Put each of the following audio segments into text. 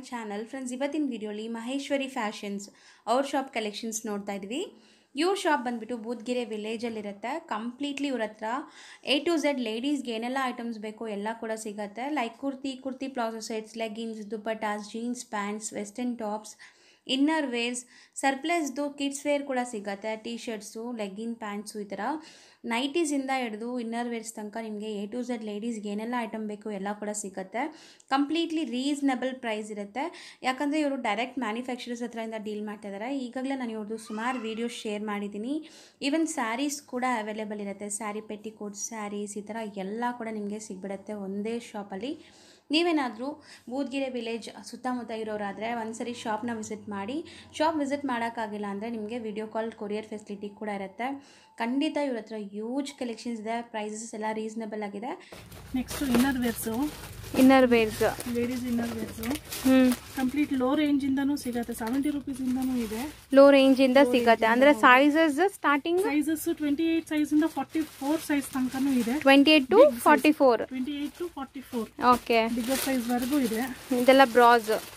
Channel friends. ಇವತ್ತಿನ ವಿಡಿಯೋಲಿ Maheshwari fashions ಅವ್ರ ಶಾಪ್ ಕಲೆಕ್ಷನ್ಸ್ ನೋಡ್ತಾ ಇದ್ವಿ. ಇವ್ರ ಶಾಪ್ ಬಂದುಬಿಟ್ಟು ಬೂದ್ಗೆರೆ ವಿಲೇಜಲ್ಲಿರುತ್ತೆ. ಕಂಪ್ಲೀಟ್ಲಿ ಇವ್ರ ಹತ್ರ A to Z ಲೇಡೀಸ್ಗೆ ಏನೆಲ್ಲ ಐಟಮ್ಸ್ ಬೇಕೋ ಎಲ್ಲ ಕೂಡ ಸಿಗುತ್ತೆ. Like kurti palazzo sets, leggings, dupattas, jeans pants, western tops, inner wears, ಸರ್ಪ್ಲಸ್ದು ಕಿಡ್ಸ್ ವೇರ್ ಕೂಡ ಸಿಗುತ್ತೆ. ಟೀ ಶರ್ಟ್ಸು, ಲೆಗ್ಗಿನ್ ಪ್ಯಾಂಟ್ಸು, ಈ ಥರ ನೈಟೀಸಿಂದ ಹಿಡಿದು ಇನ್ನರ್ ವೇರ್ಸ್ ತನಕ ನಿಮಗೆ A to Z ಲೇಡೀಸ್ಗೆ ಏನೆಲ್ಲ ಐಟಮ್ ಬೇಕು ಎಲ್ಲ ಕೂಡ ಸಿಗುತ್ತೆ. ಕಂಪ್ಲೀಟ್ಲಿ ರೀಸನಬಲ್ ಪ್ರೈಸ್ ಇರುತ್ತೆ. ಯಾಕಂದರೆ ಇವರು ಡೈರೆಕ್ಟ್ ಮ್ಯಾನುಫ್ಯಾಕ್ಚರರ್ಸ್ ಹತ್ರದಿಂದ ಡೀಲ್ ಮಾಡ್ತಾ ಇದ್ದಾರೆ. ಈಗಾಗಲೇ ನಾನು ಇವ್ರದ್ದು ಸುಮಾರು ವೀಡಿಯೋಸ್ ಶೇರ್ ಮಾಡಿದ್ದೀನಿ. ಈವನ್ ಸ್ಯಾರೀಸ್ ಕೂಡ ಅವೈಲೇಬಲ್ ಇರುತ್ತೆ. ಸ್ಯಾರಿ ಪೆಟ್ಟಿಕೋಟ್ಸ್, ಸ್ಯಾರೀಸ್, ಈ ಥರ ಎಲ್ಲ ಕೂಡ ನಿಮಗೆ ಸಿಗ್ಬಿಡುತ್ತೆ ಒಂದೇ ಶಾಪಲ್ಲಿ. ನೀವೇನಾದರೂ ಬೂದ್ಗೆರೆ ವಿಲೇಜ್ ಸುತ್ತಮುತ್ತ ಇರೋರಾದರೆ ಒಂದ್ಸರಿ ಶಾಪ್ನ ವಿಸಿಟ್ ಮಾಡಿ. ಶಾಪ್ ವಿಸಿಟ್ ಮಾಡೋಕ್ಕಾಗಿಲ್ಲ ಅಂದರೆ ನಿಮಗೆ ವಿಡಿಯೋ ಕಾಲ್ ಕೊರಿಯರ್ ಫೆಸಿಲಿಟಿ ಕೂಡ ಇರುತ್ತೆ. ಖಂಡಿತ ಇವ್ರ ಹತ್ರ ಯೂಜ್ ಕಲೆಕ್ಷನ್ಸ್ ಇದೆ. ಪ್ರೈಸಸ್ ಎಲ್ಲ ರೀಸನಬಲ್ ಆಗಿದೆ. Next inner wears ladies inner wears complete low range ಇಂದನೂ ಸಿಗುತ್ತೆ. 70 ರೂಪೀಸ್ ಇಂದನೂ ಇದೆ. ಲೋ ರೇಂಜ್ ಇಂದ ಸಿಗುತ್ತೆ ಅಂದ್ರೆ ಸೈಜಸ್ ಸ್ಟಾರ್ಟಿಂಗ್ ಸೈಜಸ್ 28 ಸೈಜ್ ಇಂದ 44 ಸೈಜ್ ತನಕನೂ ಇದೆ. 28 to 44. ಓಕೆ, ಬಿಗ್ಗರ್ ಸೈಜ್ ವರೆಗೂ ಇದೆ. ಇದೆಲ್ಲ ಬ್ರಾ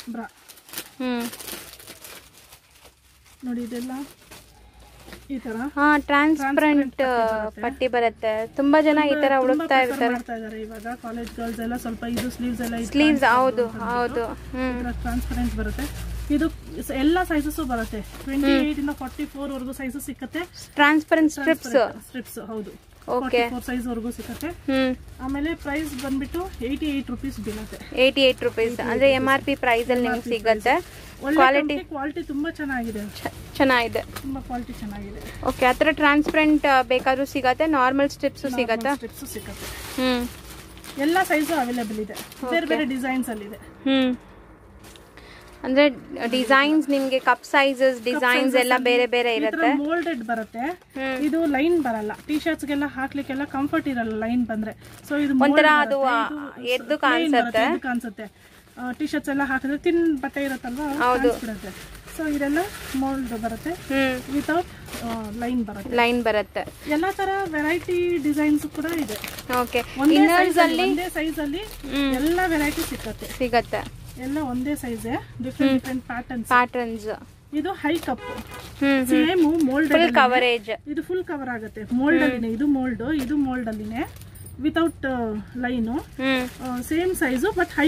ನೋಡಿ, ಇದೆಲ್ಲ ಈ ತರ ಟ್ರಾನ್ಸ್ಪರೆಂಟ್ ಪಟ್ಟಿ ಬರುತ್ತೆ. ತುಂಬಾ ಜನ ಈ ತರ ಹುಡುಕ್ತಾ ಇರ್ತಾರೆ ಇವಾಗ. ಕಾಲೇಜ್ ಗರ್ಲ್ಸ್ ಎಲ್ಲ ಸ್ವಲ್ಪ ಇದು ಸ್ಲೀವ್ಸ್ ಎಲ್ಲ ಸ್ಲೀವ್ಸ್ ಹೌದು ಟ್ರಾನ್ಸ್ಪರೆಂಟ್ ಬರುತ್ತೆ. ಇದು ಎಲ್ಲ ಸೈಜಸ್ ಬರುತ್ತೆ. 28 ಇಂದ 44 ವರೆಗೂ ಸೈಜಸ್ ಸಿಕ್ಕತ್ತೆ. ಟ್ರಾನ್ಸ್ಪರೆಂಟ್ ಸ್ಟ್ರಿಪ್ಸ್ ಹೌದು. ಓಕೆ, 44 ಸೈಜ್ ವರೆಗೂ ಸಿಕ್ಕತ್ತೆ. ಆಮೇಲೆ ಪ್ರೈಸ್ ಬಂದ್ಬಿಟ್ಟು 88 ರೂಪೀಸ್ ಬೀಳುತ್ತೆ. 88 ರೂಪೀಸ್ ಅಂದ್ರೆ MRP ಪ್ರೈಸ್ ಅಲ್ಲಿ ನಿಮಗೆ ಸಿಗುತ್ತೆ. ಕ್ವಾಲಿಟಿ ತುಂಬಾ ಚೆನ್ನಾಗಿದೆ. ತುಂಬಾ ಕ್ವಾಲಿಟಿ ಚೆನ್ನಾಗಿದೆ. ಓಕೆ, ಆತರ ಟ್ರಾನ್ಸ್ಪರೆಂಟ್ ಬೇಕಾದ್ರೂ ಸಿಗತ್ತೆ. ನಾರ್ಮಲ್ ಸ್ಟ್ರಿಪ್ಸ್ ಸಿಗತ್ತೆ. ಎಲ್ಲ ಸೈಜ್ ಅವೈಲೇಬಲ್ ಇದೆ. ಬೇರೆ ಬೇರೆ ಡಿಸೈನ್ಸ್ ಅಲ್ಲಿ ಇದೆ. ಅಂದ್ರೆ ಡಿಸೈನ್ಸ್ ನಿಮ್ಗೆ ಕಪ್ ಸೈಜಸ್ ಡಿಸೈನ್ಸ್ ಎಲ್ಲ ಬೇರೆ ಬೇರೆ ಇರುತ್ತೆ. ಮೋಲ್ಡೆಡ್ ಬರುತ್ತೆ. ಇದು ಲೈನ್ ಬರಲ್ಲ. ಟಿ ಶರ್ಟ್ಸ್ ಗೆಲ್ಲ ಹಾಕ್ಲಿಕ್ಕೆಲ್ಲ ಕಂಫರ್ಟ್ ಇರಲ್ಲ ಲೈನ್ ಬಂದ್ರೆ. ಸೊ ಇದು ಒಂಥರ ಅದು ಎದ್ದು ಕಾಣಿಸುತ್ತೆ. ಟಿ ಶರ್ಟ್ಸ್ ಎಲ್ಲ ಹಾಕಿದ್ರೆ ತಿನ್ ಬಟ್ಟೆ ಇರುತ್ತಲ್ವಾ, ಕಾಣಿಸ್ಬಿಡುತ್ತೆ. ಸೊ ಇದೆಲ್ಲ ಮೋಲ್ಡ್ ಬರುತ್ತೆ. ವಿತೌಟ್ ಲೈನ್ ಬರುತ್ತೆ. ಎಲ್ಲಾ ತರ ವೆರೈಟಿ ಡಿಸೈನ್ಸ್ ಕೂಡ ಇದೆ. ಓಕೆ, ಒಂದೇ ಸೈಜ್ ಅಲ್ಲಿ ಎಲ್ಲ ವೆರೈಟಿ ಸಿಗತ್ತೆ. ಎಲ್ಲ ಒಂದೇ ಸೈಜ್, ಡಿಫರೆಂಟ್ ಪ್ಯಾಟರ್ನ್ಸ್. ಇದು high cup, same mould coverage. ಇದು ಫುಲ್ ಕವರ್ ಆಗುತ್ತೆ. ಮೋಲ್ಡ್ ಅಲ್ಲಿನೇ ಇದು ಮೋಲ್ಡ್ ಅಲ್ಲಿನೇ without line. Same size but high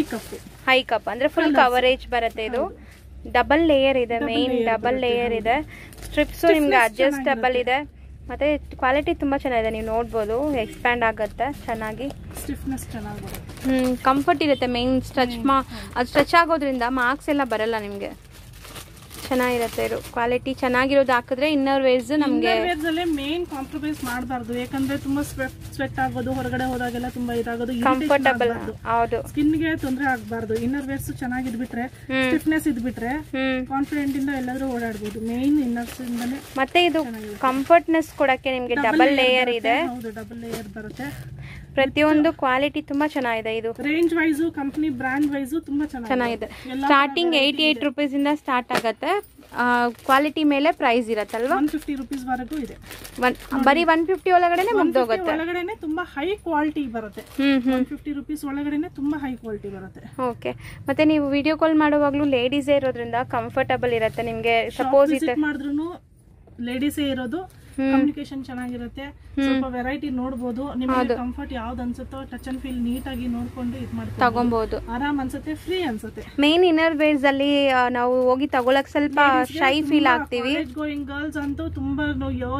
cup ಅಂದ್ರೆ ಫುಲ್ ಕವರೇಜ್ ಬರುತ್ತೆ. ಇದು ಡಬಲ್ ಲೇಯರ್ ಇದೆ. ಮೇನ್ ಡಬಲ್ ಲೇಯರ್ ಇದೆ. ಸ್ಟ್ರಿಪ್ಸ್ ನಿಮ್ಗೆ ಅಡ್ಜಸ್ಟಬಲ್ ಇದೆ. ಮತ್ತೆ ಕ್ವಾಲಿಟಿ ತುಂಬಾ ಚೆನ್ನಾಗಿದೆ. ನೀವು ನೋಡ್ಬೋದು, ಎಕ್ಸ್ಪ್ಯಾಂಡ್ ಆಗುತ್ತೆ ಚೆನ್ನಾಗಿ. ಸ್ಟಿಫ್ನೆಸ್ ಚೆನ್ನಾಗಿದೆ. ಕಂಫರ್ಟ್ ಇರುತ್ತೆ. ಮೇನ್ ಸ್ಟ್ರೆಚ್ ಆಗೋದ್ರಿಂದ ಮಾರ್ಕ್ಸ್ ಎಲ್ಲ ಬರಲ್ಲ ನಿಮ್ಗೆ. ಚೆನ್ನಾಗಿರುತ್ತೆ. ಇದು ಕ್ವಾಲಿಟಿ ಚೆನ್ನಾಗಿರೋದು ಹಾಕಿದ್ರೆ ಇನ್ನರ್ ವೇರ್ಸ್ ನಮ್ಗೆ ಮೇನ್ ಕಾಂಪ್ರಮೈಸ್ ಮಾಡಬಾರ್ದು. ಯಾಕಂದ್ರೆ ತುಂಬಾ ಸ್ವೆಟ್ ಆಗೋದು, ಹೊರಗಡೆ ಹೋದಾಗೆಲ್ಲ ತುಂಬಾ ಇದಾಗೋದು, ಕಂಫರ್ಟಬಲ್. ಹೌದು, ಸ್ಕಿನ್ ಗೆ ತೊಂದರೆ ಆಗಬಾರ್ದು. ಇನ್ನರ್ ವೇರ್ಸ್ ಚೆನ್ನಾಗಿದ್ಬಿಟ್ರೆ, ಸ್ಟಿಫ್ನೆಸ್ ಇದ್ಬಿಟ್ರೆ ಕಾನ್ಫಿಡೆಂಟ್ ಇಂದ ಎಲ್ಲಾದ್ರೂ ಓಡಾಡಬಹುದು. ಮೇನ್ ಇನ್ನರ್ಸ್ ಇಂದಾನೆ. ಮತ್ತೆ ಇದು ಕಂಫರ್ಟ್ನೆಸ್ ಕೊಡಕ್ಕೆ ನಿಮ್ಗೆ ಡಬಲ್ ಲೇಯರ್ ಇದೆ. ಹೌದು, ಡಬಲ್ ಲೇಯರ್ ಬರುತ್ತೆ. ಪ್ರತಿಯೊಂದು ಕ್ವಾಲಿಟಿ ತುಂಬಾ ಚೆನ್ನಾಗಿದೆ. ಇದು range wise, company brand wise ತುಂಬಾ ಚೆನ್ನಾಗಿದೆ. ಸ್ಟಾರ್ಟಿಂಗ್ 88 ರೂಪೀಸ್ ಇಂದ ಸ್ಟಾರ್ಟ್ ಆಗುತ್ತೆ. ಕ್ವಾಲಿಟಿ ಮೇಲೆ ಪ್ರೈಸ್ ಇರತ್ತಲ್ವಾ. 150 ರೂಪೀಸ್ ವರೆಗೂ ಇದೆ. ಬರೀ 150 ಒಳಗಡೆನೆ ಮುಗ್ದೋಗುತ್ತೆ. ಒಳಗಡೆನೆ ತುಂಬಾ ಹೈ ಕ್ವಾಲಿಟಿ ಬರುತ್ತೆ. 150 ರೂಪೀಸ್ ಒಳಗಡೆನೆ ತುಂಬಾ ಹೈ ಕ್ವಾಲಿಟಿ ಬರುತ್ತೆ. ಓಕೆ, ಮತ್ತೆ ನೀವು ವಿಡಿಯೋ ಕಾಲ್ ಮಾಡುವಾಗ್ಲೂ ಲೇಡೀಸೇ ಇರೋದ್ರಿಂದ ಕಂಫರ್ಟಬಲ್ ಇರುತ್ತೆ ನಿಮ್ಗೆ. ಸಪೋಸ್ ಮಾಡಿದ್ರು ಲೇಡೀಸೇ ಇರೋದು, ಕಮ್ಯುನಿಕೇಶನ್ ಚೆನ್ನಾಗಿರುತ್ತೆ. ಸ್ವಲ್ಪ ವೆರೈಟಿ ನೋಡಬಹುದು. ನಿಮಗೆ ಕಂಫರ್ಟ್ ಯಾವ್ದು ಅನ್ಸುತ್ತೋ ಟಚ್ ಅಂಡ್ ಫೀಲ್ ನೀಟಾಗಿ ನೋಡ್ಕೊಂಡು ಇದು ಮಾಡಿ ತಗೊಬಹುದು. ಆರಾಮ್ ಅನ್ಸುತ್ತೆ, ಫ್ರೀ ಅನ್ಸುತ್ತೆ. ಮೇನ್ ಇನ್ನರ್ ವೇರ್ಸ್ ಅಲ್ಲಿ ನಾವು ಹೋಗಿ ತಗೊಳಕ್ ಸ್ವಲ್ಪ ಶೈ ಫೀಲ್ ಆಗ್ತೀವಿ. ಗೋಯಿಂಗ್ ಗರ್ಲ್ಸ್ ಅಂತೂ ತುಂಬಾ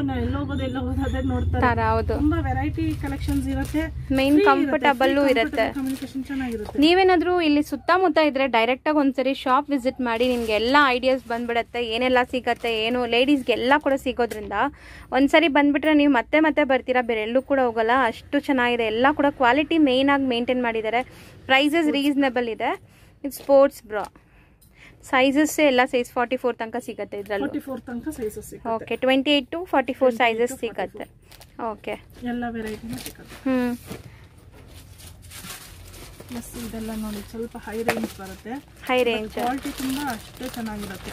ಎಲ್ಲೋಗೋದೇ ನೋಡ್ತಾರೆ. ಹೌದು, ತುಂಬಾ ವೆರೈಟಿ ಕಲೆಕ್ಷನ್ಸ್ ಇರುತ್ತೆ. ಮೇನ್ ಕಂಫರ್ಟಬಲ್ ಇರುತ್ತೆ. ಕಮ್ಯುನಿಕೇಶನ್ ಚೆನ್ನಾಗಿರುತ್ತೆ. ನೀವೇನಾದ್ರೂ ಇಲ್ಲಿ ಸುತ್ತಮುತ್ತ ಇದ್ರೆ ಡೈರೆಕ್ಟ್ ಆಗಿ ಒಂದ್ಸರಿ ಶಾಪ್ ವಿಸಿಟ್ ಮಾಡಿ. ನಿಮ್ಗೆ ಎಲ್ಲಾ ಐಡಿಯಾಸ್ ಬಂದ್ಬಿಡತ್ತೆ. ಏನೆಲ್ಲ ಸಿಗತ್ತೆ, ಏನು ಲೇಡೀಸ್ಗೆ ಎಲ್ಲ ಕೂಡ ಸಿಗೋದ್ರಿಂದ ಒಂದ್ಸರಿ ಬಂದ್ಬಿಟ್ರೆ ನೀವು ಮತ್ತೆ ಮತ್ತೆ ಬರ್ತೀರಾ. ಬೇರೆ ಎಲ್ಲೂ ಕೂಡ ಹೋಗಲ್ಲ. ಅಷ್ಟು ಚೆನ್ನಾಗಿದೆ. ಎಲ್ಲ ಕೂಡ ಕ್ವಾಲಿಟಿ ಮೇನ್ ಆಗಿ ಮೇಂಟೈನ್ ಮಾಡಿದ್ದಾರೆ. ಪ್ರೈಸಸ್ ರೀಸನಬಲ್ ಇದೆ. ಇದು ಸ್ಪೋರ್ಟ್ಸ್ ಬ್ರಾ ಸೈಜಸ್ ಎಲ್ಲ ಸೈಜ್ 44 ತನಕ ಸಿಗುತ್ತೆ. ಇದರಲ್ಲಿ 44 ತನಕ ಸೈಜಸ್ ಸಿಗುತ್ತೆ. ಓಕೆ, 28 to 44 ಸೈಜಸ್ ಸಿಗುತ್ತೆ. ಓಕೆ, ಎಲ್ಲ ವೆರೈಟಿನೂ ಸಿಗುತ್ತೆ. ಇದೆಲ್ಲ ನೋಡಿ ಸ್ವಲ್ಪ ಹೈ ರೇಂಜ್ ಬರುತ್ತೆ. ಹೈ ರೇಂಜ್ ಕ್ವಾಲಿಟಿ ತುಂಬಾ ಅಷ್ಟೇ ಚೆನ್ನಾಗಿರುತ್ತೆ.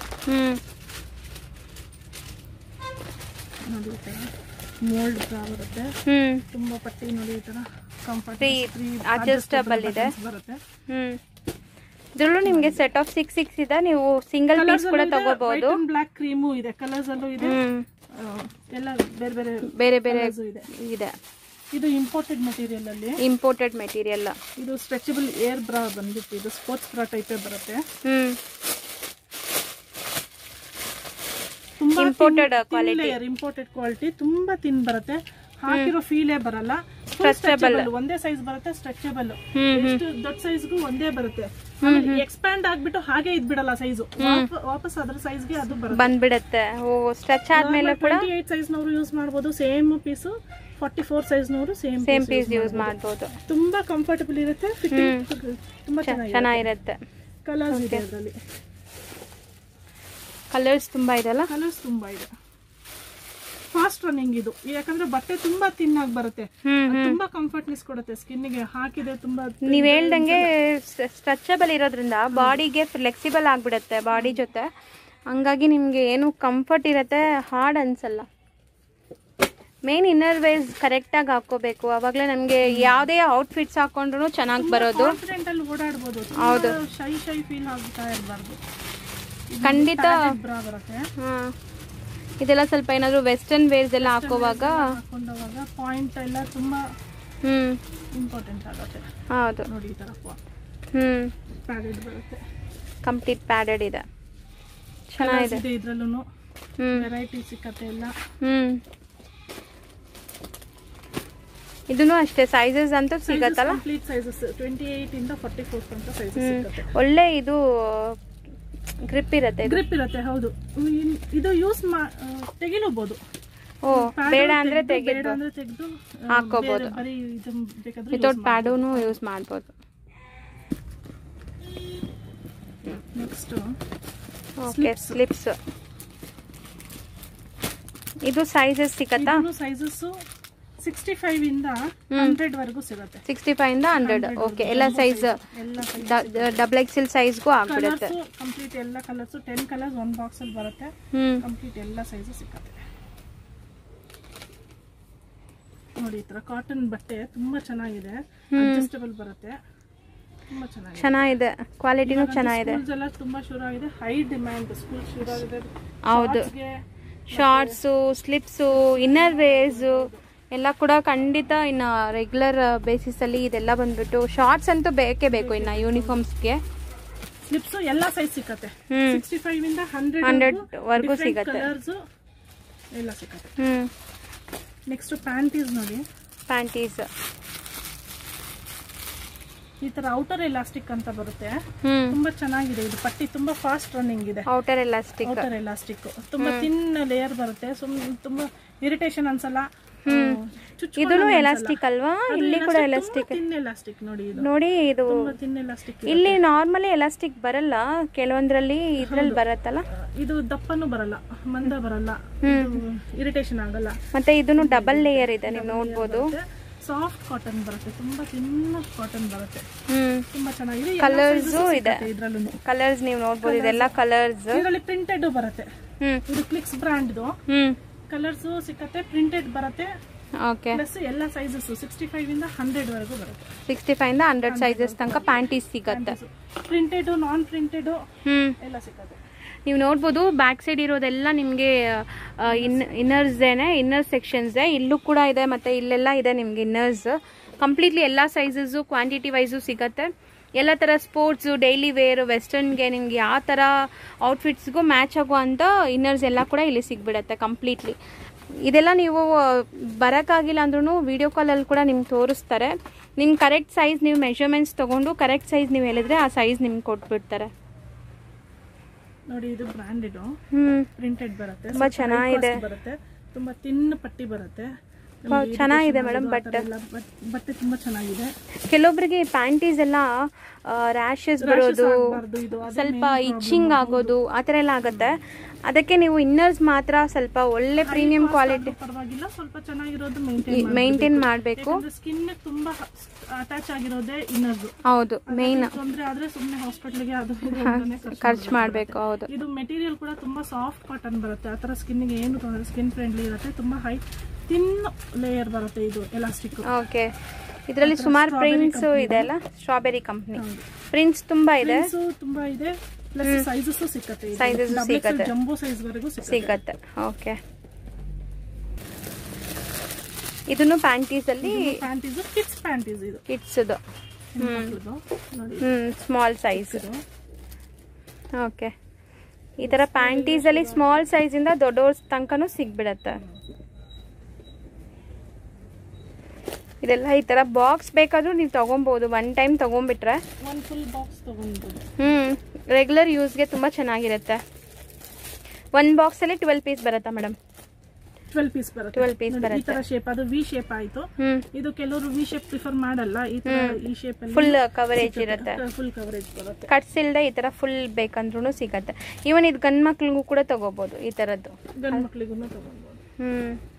ನೋಡಿ, ಈ ತರ ಮೋಲ್ಡ್ ಬರುತ್ತೆ. ತುಂಬಾ ಪಟ್ಟಿ ನೋಡಿ, ಈ ತರ ಕಂಫರ್ಟ್ ಅಡ್ಜಸ್ಟಬಲ್ ಇದೆ. ಬರುತ್ತೆ. ಇದ್ರಲ್ಲೂ ನಿಮಗೆ ಸೆಟ್ ಆಫ್ 6 ಇದೆ, ನೀವು ಸಿಂಗಲ್ ಪೀಸ್ ಕೂಡ ತಗೋಬಹುದು. ಬ್ಲಾಕ್ ಕ್ರೀಮು ಇದೆ, ಕಲರ್ಸ್ ಅಲ್ಲೂ ಇದೆ, ಎಲ್ಲ ಬೇರೆ ಬೇರೆ ಬೇರೆ ಬೇರೆ ಇದೆ. ಇದು ಇಂಪೋರ್ಟೆಡ್ ಮೆಟೀರಿಯಲ್ ಅಲ್ಲಿ, ಇಂಪೋರ್ಟೆಡ್ ಮೆಟೀರಿಯಲ್. ಇದು ಸ್ಟ್ರೆಚಬಲ್ ಏರ್ ಬ್ರಾ ಬಂದ್ಬಿಟ್ಟು ಇದು ಸ್ಪೋರ್ಟ್ಸ್ ಬ್ರಾ ಟೈಪೇ ಬರುತ್ತೆ. ತುಂಬಾ ಇಂಪೋರ್ಟೆಡ್ ಕ್ವಾಲಿಟಿ, ಇಂಪೋರ್ಟೆಡ್ ಕ್ವಾಲಿಟಿ, ತುಂಬಾ ತಿನ್ ಬರುತ್ತೆ, ಹಾಕಿರೋ ಫೀಲೇ ಬರಲ್ಲ. ಸ್ಟ್ರೆಚಬಲ್ ಒಂದೇ ಸೈಜ್ ಬರುತ್ತೆ, ಸ್ಟ್ರೆಚಬಲ್ ಎಷ್ಟು ದೊಡ್ಡ ಸೈಜ್ಗೂ ಒಂದೇ ಬರುತ್ತೆ. ಎಕ್ಸ್ಪ್ಯಾಂಡ್ ಆಗ್ಬಿಟ್ಟು ಹಾಗೆ ಇದ್ಬಿಡಲ್ಲ ಸೈಜು, ವಾಪಸ್ ಅದ್ರ ಸೈಜ್ಗೆ ಅದು ಬಂದ್ಬಿಡುತ್ತೆ. ಸ್ಟ್ರೆಚ್ ಆದ್ಮೇಲೆ ಕೂಡ 28 ಸೈಜ್ ನವರು ಯೂಸ್ ಮಾಡಬಹುದು. ಸೇಮ್ ಪೀಸು 44 ಸೈಜ್ ನವರು ಸೇಮ್ ಪೀಸ್ ಯೂಸ್ ಮಾಡಬಹುದು. ತುಂಬಾ ಕಂಫರ್ಟಬಲ್ ಇರುತ್ತೆ, ಫಿಟ್ಟಿಂಗ್ ತುಂಬಾ ಚೆನ್ನಾಗಿರುತ್ತೆ. ಕಲರ್ಸ್ ಇದೆ ಅದರಲ್ಲಿ, ಕಲರ್ಸ್ ತುಂಬಾ ಇದೆ ಅಲ್ಲ, ಕಲರ್ಸ್ ತುಂಬಾ ಇದೆ. ಫಾಸ್ಟ್ ರನ್ನಿಂಗ್ ಇದು, ಯಾಕಂದ್ರೆ ಬಟ್ಟೆ ತುಂಬಾ ತಿನ್ನಾಗಿ ಬರುತ್ತೆ, ತುಂಬಾ ಕಂಫರ್ಟ್ನೆಸ್ ಕೊಡುತ್ತೆ ಸ್ಕಿನ್ಗೆ. ಹಾಕಿದೆ ತುಂಬಾ ನೀವ್ ಹೇಳ್ದಂಗೆ ಸ್ಟ್ರೆಚಬಲ್ ಇರೋದ್ರಿಂದ ಬಾಡಿಗೆ ಫ್ಲೆಕ್ಸಿಬಲ್ ಆಗ್ಬಿಡುತ್ತೆ ಬಾಡಿ ಜೊತೆ, ಹಂಗಾಗಿ ನಿಮ್ಗೆ ಏನು ಕಂಫರ್ಟ್ ಇರುತ್ತೆ, ಹಾರ್ಡ್ ಅನ್ಸಲ್ಲ. ಮೇನ್ ಇನ್ನರ್ ವೇಸ್ ಕರೆಕ್ಟ್ ಆಗಿ ಹಾಕೋಬೇಕು, ಅವಾಗಲೇ ನಮ್ಗೆ ಯಾವುದೇ ಔಟ್ಫಿಟ್ಸ್ ಹಾಕೊಂಡ್ರು ಚೆನ್ನಾಗಿ ಬರೋದು. ಓಡಾಡ್ಬೋದು. ಹೌದು, ಶೈ ಫೀಲ್ ಆಗ್ತಾ ಇರಬಾರ್ದು. ಖಂಡಿತ ಬರುತ್ತೆ. ಇದೆಲ್ಲ ಸ್ವಲ್ಪ ಏನಾದ್ರು ವೆಸ್ಟರ್ನ್ ವೇರ್ಸ್ ಎಲ್ಲ ಹಾಕೋವಾಗ ಪಾಯಿಂಟ್ ಎಲ್ಲ ತುಂಬಾ ಇಂಪಾರ್ಟೆಂಟ್ ಆಗುತ್ತೆ. ಹೌದು ನೋಡಿ, ಈ ತರ ಪ್ಯಾಡೆಡ್ ಬರುತ್ತೆ, ಕಂಪ್ಲೀಟ್ ಪ್ಯಾಡೆಡ್ ಇದೆ, ಚೆನ್ನಾಗಿದೆ. ಇದ್ರಲ್ಲೂ ವೆರೈಟಿ ಸಿಕ್ಕತ್ತೆ ಎಲ್ಲ. ಇದನ್ನು ಅಷ್ಟೇ ಸೈಜಸ್ ಅಂತೂ ಸಿಗತ್ತಲ್ಲ, ಕಂಪ್ಲೀಟ್ ಸೈಜಸ್ 28 ಇಂದ 44 ತನಕ ಸೈಜಸ್ ಸಿಗುತ್ತೆ. ಒಳ್ಳೆ ಇದು ಗ್ರಿಪ್ ಇರುತ್ತೆ. ಹೌದು, ಇದು ಯೂಸ್ ತೆಗಿಲೂಬಹುದು. ಬೇಡ ಅಂದ್ರೆ ತೆಗೆದು ಹಾಕೋಬಹುದು, ವಿತೌಟ್ ಪ್ಯಾಡೂನು ಯೂಸ್ ಮಾಡಬಹುದು. Next okay, slips. ಇದು ಸೈಜಸ್ ಸಿಗತ್ತಾ? ಸೈಜಸ್ 65 ಇಂದ 100 ವರೆಗೂ ಸಿಗುತ್ತೆ. 65 ಇಂದ 100. ಓಕೆ, ಎಲ್ಲ ಸೈಜ್ ಡಬಲ್ ಎಕ್ಸೆಲ್ ಸೈಜ್ಗೂ ಆಗ್ಬಿಡುತ್ತೆ. ಕಂಪ್ಲೀಟ್ ಎಲ್ಲ ಕಲರ್ಸ್ 10 ಕಲರ್ಸ್ ಒಂದು ಬಾಕ್ಸ್ ಅಲ್ಲಿ ಬರುತ್ತೆ. ಕಂಪ್ಲೀಟ್ ಎಲ್ಲ ಸೈಜ್ ಸಿಗುತ್ತೆ. ನೋಡಿ, ಈ ತರ ಕಾಟನ್ ಬಟ್ಟೆ ತುಂಬಾ ಚೆನ್ನಾಗಿದೆ, ಅಡ್ಜಸ್ಟಬಲ್ ಬರುತ್ತೆ, ತುಂಬಾ ಚೆನ್ನಾಗಿದೆ, ಕ್ವಾಲಿಟಿನೂ ಚೆನ್ನಾಗಿದೆ. ಎಲ್ಲ ತುಂಬಾ ಶುರು ಆಗಿದೆ, ಹೈ ಡಿಮ್ಯಾಂಡ್ ಸ್ಕೂಲ್ ಶುರು ಆಗಿದೆ. ಹೌದು, ಶಾರ್ಟ್ಸು, ಸ್ಲಿಪ್ಸು, ಇನ್ನರ್ ವೇರ್ಸ್ ಎಲ್ಲ ಕೂಡ ಖಂಡಿತ ಇನ್ನು ರೆಗ್ಯುಲರ್ ಬೇಸಿಸ್ ಅಲ್ಲಿ ಇದೆಲ್ಲ ಬಂದ್ಬಿಟ್ಟು ಶಾರ್ಟ್ಸ್ ಅಂತೂ ಬೇಕೇ ಬೇಕು. ಇನ್ನು ಯೂನಿಫಾರ್ಮ್ಸ್ಗೆ ಸ್ಲಿಪ್ಸ್ ಎಲ್ಲ ಸೈಜ್ ಸಿಗುತ್ತೆ, 65 ಇಂದ 100 ವರೆಗೂ ಸಿಗುತ್ತೆ, ಕಲರ್ಸ್ ಎಲ್ಲ ಸಿಗುತ್ತೆ. ನೆಕ್ಸ್ಟ್ ಪ್ಯಾಂಟೀಸ್ ನೋಡಿ, ಪ್ಯಾಂಟೀಸ್ ಈ ತರ ಔಟರ್ ಎಲಾಸ್ಟಿಕ್ ಅಂತ ಬರುತ್ತೆ, ತುಂಬಾ ಚೆನ್ನಾಗಿದೆ. ಇದು ಪಟ್ಟಿ ತುಂಬಾ ಫಾಸ್ಟ್ ರನ್ನಿಂಗ್ ಇದೆ. ಔಟರ್ ಎಲಾಸ್ಟಿಕ್ ತುಂಬಾ ತಿನ್ ಲೇಯರ್ ಬರುತ್ತೆ, ತುಂಬಾ ಇರಿಟೇಷನ್ ಅನ್ಸಲ್ಲ. ಇದೂ ಎಲಾಸ್ಟಿಕ್ ಅಲ್ವಾ? ಇಲ್ಲಿ ಕೂಡ ಎಲಾಸ್ಟಿಕ್ ನೋಡಿ. ಇದು ಇಲ್ಲಿ ನಾರ್ಮಲಿ ಎಲಾಸ್ಟಿಕ್ ಬರಲ್ಲ, ಕೆಲವೊಂದ್ರಲ್ಲಿ ಇದ್ರಲ್ಲಿ ಬರತ್ತಲ್ಲ. ಇದು ದಪ್ಪನೂ ಬರಲ್ಲ, ಮಂದ ಬರಲ್ಲ, ಇರಿಟೇಷನ್ ಆಗಲ್ಲ. ಮತ್ತೆ ಇದನ್ನು ಡಬಲ್ ಲೇಯರ್ ಇದೆ, ನೀವು ನೋಡ್ಬೋದು. ಸಾಫ್ಟ್ ಕಾಟನ್ ಬರುತ್ತೆ, ತುಂಬಾ ತಿನ್ನ ಕಾಟನ್ ಬರುತ್ತೆ, ತುಂಬಾ ಚೆನ್ನಾಗಿದೆ. ಕಲರ್ಸ್ ಇದೆ, ಕಲರ್ಸ್ ನೀವು ನೋಡ್ಬೋದು, ಇದೆಲ್ಲ ಕಲರ್ಸ್. ಇದರಲ್ಲಿ ಪ್ರಿಂಟೆಡ್ ಬರುತ್ತೆ, ಇದು ಕ್ಲಿಕ್ಸ್ ಬ್ರಾಂಡ್ ಕಲರ್ಸ್ ಸಿಕ್ಕತ್ತೆ, ಪ್ರಿಂಟೆಡ್ ಬರುತ್ತೆ. ಓಕೆ, ಪ್ಲಸ್ ಎಲ್ಲ ಸೈಜಸ್ 65 ಇಂದ 100 ವರೆಗೂ ಬರುತ್ತೆ. 65 ಇಂದ 100 ಸೈಜಸ್ ತನಕ ಪ್ಯಾಂಟೀಸ್ ಸಿಗುತ್ತೆ, ಪ್ರಿಂಟೆಡ್, ನಾನ್ ಪ್ರಿಂಟೆಡ್ ಎಲ್ಲ ಸಿಗುತ್ತೆ. ನೀವು ನೋಡ್ಬೋದು ಬ್ಯಾಕ್ ಸೈಡ್ ಇರೋದೆಲ್ಲ ನಿಮಗೆ ಇನ್ನರ್ ಸೆಕ್ಷನ್ಸ್ ಇಲ್ಲೂ ಕೂಡ ಇದೆ, ಮತ್ತೆ ಇಲ್ಲೆಲ್ಲ ಇದೆ ನಿಮ್ಗೆ ಇನ್ನರ್ಸ್. ಕಂಪ್ಲೀಟ್ಲಿ ಎಲ್ಲ ಸೈಜಸ್ಸು ಕ್ವಾಂಟಿಟಿ ವೈಸು ಸಿಗುತ್ತೆ. ಎಲ್ಲ ಥರ ಸ್ಪೋರ್ಟ್ಸು, ಡೈಲಿ ವೇರ್, ವೆಸ್ಟರ್ನ್ಗೆ ನಿಮ್ಗೆ ಯಾವ ಥರ ಔಟ್ಫಿಟ್ಸ್ಗೂ ಮ್ಯಾಚ್ ಆಗುವಂಥ ಇನ್ನರ್ಸ್ ಎಲ್ಲ ಕೂಡ ಇಲ್ಲಿ ಸಿಗ್ಬಿಡುತ್ತೆ ಕಂಪ್ಲೀಟ್ಲಿ. ಇದೆಲ್ಲ ನೀವು ಬರೋಕ್ಕಾಗಿಲ್ಲ ಅಂದ್ರೂ ವಿಡಿಯೋ ಕಾಲಲ್ಲಿ ಕೂಡ ನಿಮ್ಗೆ ತೋರಿಸ್ತಾರೆ. ನಿಮ್ಮ ಕರೆಕ್ಟ್ ಸೈಜ್ ನೀವು ಮೆಷರ್ಮೆಂಟ್ಸ್ ತೊಗೊಂಡು ಕರೆಕ್ಟ್ ಸೈಜ್ ನೀವು ಹೇಳಿದ್ರೆ ಆ ಸೈಜ್ ನಿಮ್ಗೆ ಕೊಟ್ಬಿಡ್ತಾರೆ. ನೋಡಿ, ಇದು ಬ್ರಾಂಡೆಡ್ ಪ್ರಿಂಟೆಡ್ ಬರುತ್ತೆ, ತುಂಬಾ ಚೆನ್ನಾಗಿದೆ, ತುಂಬಾ ತಿನ್ ಪಟ್ಟಿ ಬರುತ್ತೆ, ಚೆನ್ನಾಗಿದೆ ಮೇಡಮ್. ಬಟ್ಟೆ ತುಂಬಾ ಚೆನ್ನಾಗಿದೆ. ಕೆಲವೊಬ್ಬರಿಗೆ ಪ್ಯಾಂಟೀಸ್ ಎಲ್ಲ ರ್ಯಾಶಸ್ ಬರೋದು, ಸ್ವಲ್ಪ ಇಚ್ಚಿಂಗ್ ಆಗೋದು, ಆ ಥರ ಎಲ್ಲ ಆಗುತ್ತೆ. ಅದಕ್ಕೆ ನೀವು ಇನ್ನರ್ಸ್ ಮಾತ್ರ ಸ್ವಲ್ಪ ಒಳ್ಳೆ ಪ್ರೀಮಿಯಂ ಕ್ವಾಲಿಟಿ ಪರವಾಗಿಲ್ಲ, ಸ್ವಲ್ಪ ಚೆನ್ನಾಗಿರೋದು ಮೇಂಟೈನ್ ಮಾಡಬೇಕು. ಸ್ಕಿನ್ ತುಂಬಾ ಅಟ್ಯಾಚ್ ಆಗಿರೋದೇ ಇನ್ನರ್ಸ್. ಹೌದು, ಮೇನ್ ತೊಂದರೆ ಆದ್ರೆ ಸುಮ್ಮನೆ ಹಾಸ್ಪಿಟಲ್ಗೆ ಅದು ಖರ್ಚು ಮಾಡಬೇಕು. ಹೌದು, ಇದು ಮೆಟೀರಿಯಲ್ ಕೂಡ ತುಂಬಾ ಸಾಫ್ಟ್ ಕಾಟನ್ ಬರುತ್ತೆ. ಆ ತರ ಸ್ಕಿನ್ಗೆ ಏನು ತೊಂದರೆ, ಸ್ಕಿನ್ ಫ್ರೆಂಡ್ಲಿ ಇರುತ್ತೆ. ತುಂಬಾ ಹೈ ಥಿನ್ ಲೇಯರ್ ಬರುತ್ತೆ ಇದು ಎಲಾಸ್ಟಿಕ್. ಓಕೆ, ಇದರಲ್ಲಿ ಸುಮಾರು ಪ್ರಿಂಟ್ಸ್ ಇದೆ ಅಲ್ಲ, ಸ್ಟ್ರಾಬೆರಿ ಕಂಪ್ನಿ ಪ್ರಿಂಟ್ಸ್ ತುಂಬಾ ಇದೆ. ಪ್ಲಸ್ ಸೈಜಸ್ ಸಿಕ್ಕತ್ತೆ, ಜಂಬೋ ಸೈಜ್ ವರೆಗೂ ಸಿಕ್ಕತ್ತೆ. ಓಕೆ, ಇದನ್ನು ಪ್ಯಾಂಟೀಸ್ ಅಲ್ಲಿ, ಕಿಡ್ಸ್ ಪ್ಯಾಂಟೀಸ್, ಇದು ಕಿಡ್ಸ್ ಸ್ಮಾಲ್ ಸೈಜ್. ಓಕೆ, ಈ ತರ ಪ್ಯಾಂಟೀಸ್ ಅಲ್ಲಿ ಸ್ಮಾಲ್ ಸೈಜ್ ಇಂದ ದೊಡ್ಡವ್ರ ತನಕನೂ ಸಿಗ್ಬಿಡತ್ತೆ. ಇದೆಲ್ಲ ಈ ತರ ಬಾಕ್ಸ್ ಬೇಕಾದ್ರೂ ನೀವು ತಗೊಬಹುದು. ಒನ್ ಟೈಮ್ ತಗೊಂಡ್ಬಿಟ್ರೆ ರೆಗ್ಯುಲರ್ ಯೂಸ್ಗೆ ತುಂಬಾ ಚೆನ್ನಾಗಿರುತ್ತೆ. ಒಂದು ಬಾಕ್ಸ್ ಅಲ್ಲಿ 12 ಪೀಸ್ ಬರುತ್ತಾ ಮೇಡಮ್? 12 ಪೀಸ್ ಬರುತ್ತೆ. 12 ಪೀಸ್ ಬರುತ್ತೆ. ಈ ತರ ಶೇಪ್, ಅದು ವಿ ಶೇಪ್ ಆಯ್ತು. ಇದು ಕೆಲವರು ವಿ ಶೇಪ್ ಪ್ರಿಫರ್ ಮಾಡಲ್ಲ, ಈ ತರ ಈ ಶೇಪ್ ಅಲ್ಲಿ ಫುಲ್ ಕವರೇಜ್ ಇರುತ್ತೆ. ಫುಲ್ ಕವರೇಜ್ ಬರುತ್ತೆ. ಕಟ್ಸ್ ಇಲ್ದೆ ಈ ತರ ಫುಲ್ ಬೇಕಂದ್ರೂ ಸಿಗತ್ತೆ. ಈವನ್ ಇದು ಗಂಡ್ ಮಕ್ಳಿಗೂ ಕೂಡ ತಗೋಬಹುದು ಈ ತರದ್ದು. ಗಂಡ್ ಮಕ್ಳಿಗೂ ತಗೋಬಹುದು.